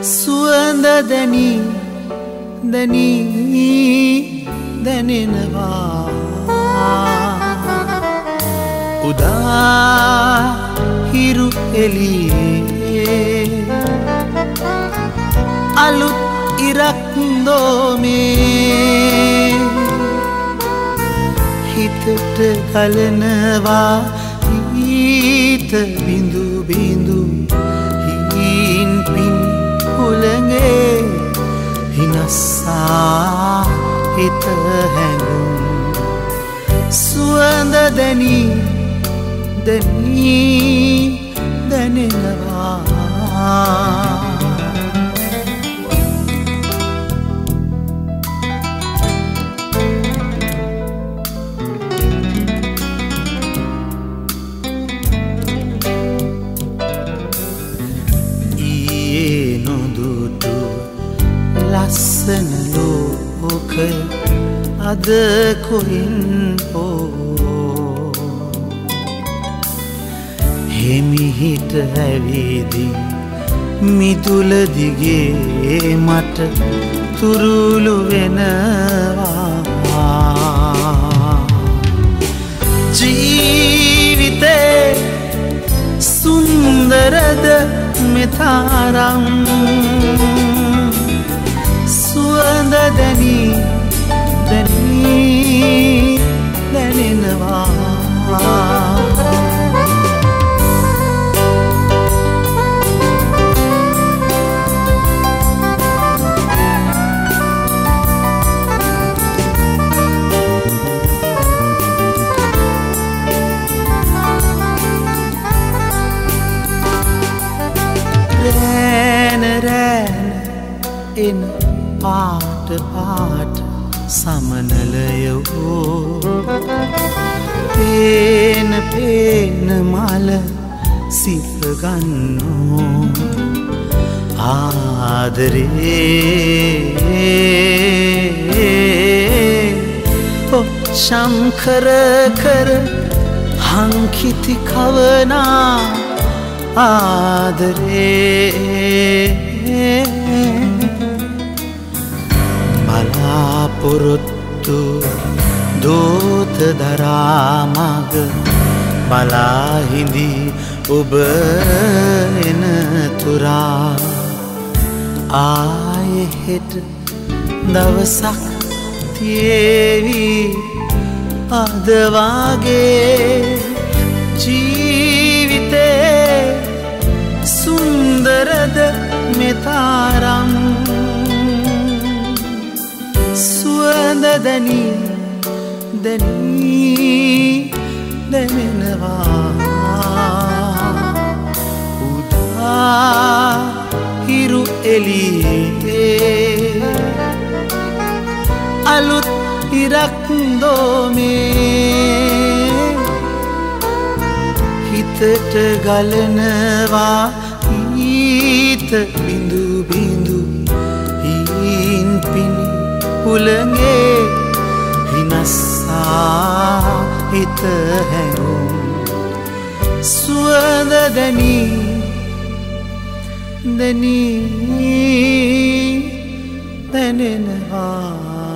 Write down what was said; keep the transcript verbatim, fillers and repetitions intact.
සුවඳ දැනි දැනි දැනෙනවා උදා හිරු එළියේ අලුත් ඉරක් දෝමේ හිතට කලනවා ඊත බිඳු බිඳු හිින් පින් උලඟේ හිනස්සා හිත හැඟුම් සුවඳ දැනි දැනි දැනෙනවා ලස්සන ලෝකය අද කොයින් හෝ හිමිහිට ඇවිදින් මිදුල දිගේ මට තුරුළු වෙනවා ජීවිතේ සුන්දරද මෙතරම් සුවඳ දැනි දැනි දැනෙනවා රැන රැන එන පාට පාට සමනලයෝ පේන පේන මල සිප ගන්නෝ ආදරේ ඔ ශංකර කර හංකිති කවනා ආදරේ බලාපොරොත්තු දෝත දරාමග බලාහිඳි ඔබ එන තුරා ආයෙහෙට දවසක් තියේවි අද වාගේ ජීවිතේ සුන්දරද මෙතරම් සුවඳ දැනි දැනි දැනෙනවා උදා හිරු එළියේ අලුත් ඉරක් දෝමේ හිතට ගලනවා ඊත බිඳු බිඳු හිින් පිනි උලඟේ හිනස්සා හිත හැඟුම් සුවඳ දැනි දැනි දැනෙනවා